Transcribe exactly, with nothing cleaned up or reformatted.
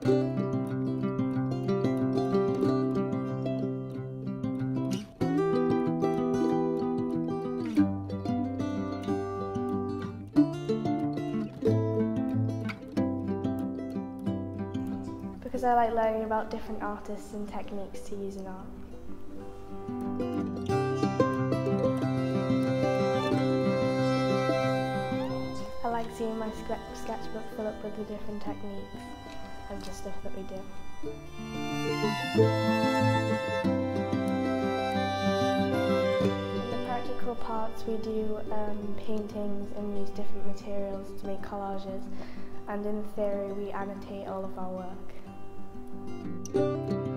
Because I like learning about different artists and techniques to use in art. I like seeing my sketchbook fill up with the different techniques and the stuff that we do. In the practical parts we do um, paintings and use different materials to make collages, and in theory we annotate all of our work.